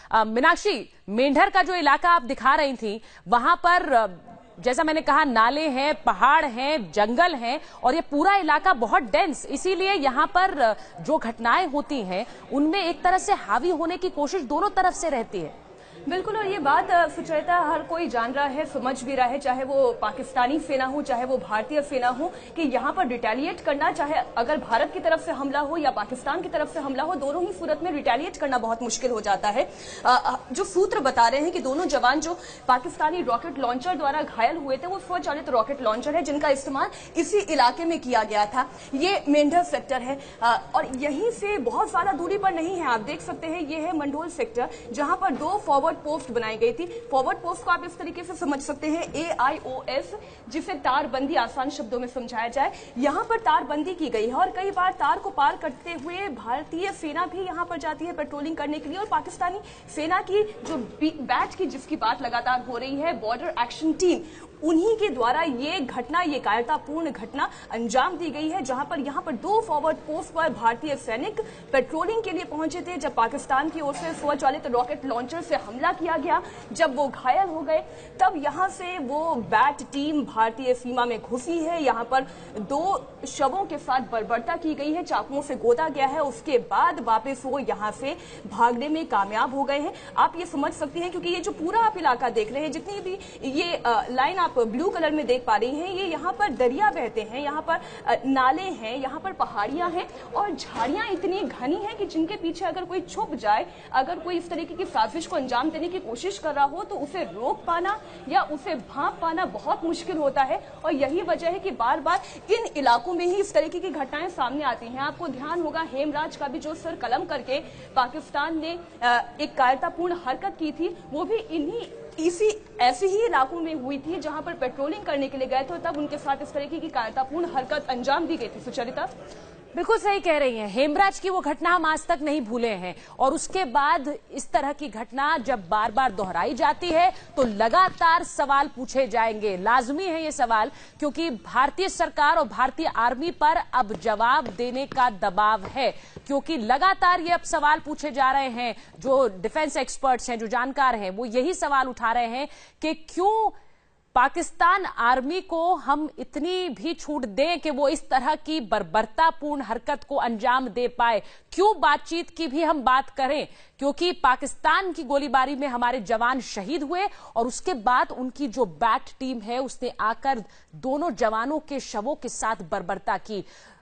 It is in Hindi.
मीनाक्षी, मेंढर का जो इलाका आप दिखा रही थी, वहां पर जैसा मैंने कहा नाले हैं, पहाड़ हैं, जंगल हैं और ये पूरा इलाका बहुत डेंस, इसीलिए यहाँ पर जो घटनाएं होती हैं उनमें एक तरह से हावी होने की कोशिश दोनों तरफ से रहती है। बिल्कुल, और ये बात सुचेता हर कोई जान रहा है, समझ भी रहा है, चाहे वो पाकिस्तानी सेना हो चाहे वो भारतीय सेना हो, कि यहाँ पर रिटेलिएट करना, चाहे अगर भारत की तरफ से हमला हो या पाकिस्तान की तरफ से हमला हो, दोनों ही सूरत में रिटेलिएट करना बहुत मुश्किल हो जाता है। जो सूत्र बता रहे हैं कि दोनों जवान जो पाकिस्तानी रॉकेट लॉन्चर द्वारा घायल हुए थे वो स्वचालित रॉकेट लॉन्चर है जिनका इस्तेमाल इसी इलाके में किया गया था। ये मेंढर सेक्टर है और यहीं से बहुत ज्यादा दूरी पर नहीं है, आप देख सकते हैं, ये है मंडोल सेक्टर जहां पर 2 फॉरवर्ड पोस्ट बनाई गई थी। फॉरवर्ड पोस्ट को आप इस तरीके से समझ सकते हैं, AIOS, जिसे तारबंदी आसान शब्दों में समझाया जाए। यहां पर तारबंदी की गई है और कई बार तार को पार करते हुए भारतीय सेना भी यहां पर जाती है पेट्रोलिंग करने के लिए, और पाकिस्तानी सेना की जो बैच की जिसकी बात लगातार हो रही है, बॉर्डर एक्शन टीम, उन्हीं के द्वारा ये घटना, ये कायरतापूर्ण घटना अंजाम दी गई है, जहां पर यहां पर 2 फॉरवर्ड पोस्ट पर भारतीय सैनिक पेट्रोलिंग के लिए पहुंचे थे जब पाकिस्तान की ओर से स्वचालित रॉकेट लॉन्चर से हमला किया गया। जब वो घायल हो गए तब यहां से वो बैट टीम भारतीय सीमा में घुसी है। यहां पर 2 शवों के साथ बर्बरता की गई है, चाकुओं से गोदा गया है, उसके बाद वापस वो यहां से भागने में कामयाब हो गए हैं। आप ये समझ सकते हैं क्योंकि ये जो पूरा आप इलाका देख रहे हैं, जितनी भी ये लाइन आप ब्लू कलर में देख पा रही हैं, ये यहाँ पर दरिया बहते हैं, यहाँ पर नाले हैं, यहाँ पर पहाड़ियां हैं और झाड़ियां इतनी घनी हैं कि जिनके पीछे अगर कोई छुप जाए, अगर कोई इस तरीके की साजिश को अंजाम देने की कोशिश कर रहा हो तो उसे रोक पाना या उसे भांप पाना बहुत मुश्किल होता है। और यही वजह है कि बार बार इन इलाकों में ही इस तरीके की घटनाएं सामने आती हैं। आपको ध्यान होगा हेमराज का भी जो सर कलम करके पाकिस्तान ने एक कायरतापूर्ण हरकत की थी, वो भी ऐसे ही इलाकों में हुई थी जहां पर पेट्रोलिंग करने के लिए गए थे, तब उनके साथ इस तरीके की कायरतापूर्ण हरकत अंजाम दी गई थी। सुचरिता, बिल्कुल सही कह रही हैं। हेमराज की वो घटना हम आज तक नहीं भूले हैं और उसके बाद इस तरह की घटना जब बार बार दोहराई जाती है तो लगातार सवाल पूछे जाएंगे। लाजमी है ये सवाल, क्योंकि भारतीय सरकार और भारतीय आर्मी पर अब जवाब देने का दबाव है, क्योंकि लगातार ये अब सवाल पूछे जा रहे हैं। जो डिफेंस एक्सपर्ट्स हैं, जो जानकार हैं, वो यही सवाल उठा रहे हैं कि क्यों पाकिस्तान आर्मी को हम इतनी भी छूट दें कि वो इस तरह की बर्बरतापूर्ण हरकत को अंजाम दे पाए। क्यों बातचीत की भी हम बात करें, क्योंकि पाकिस्तान की गोलीबारी में हमारे जवान शहीद हुए और उसके बाद उनकी जो बैट टीम है उसने आकर दोनों जवानों के शवों के साथ बर्बरता की।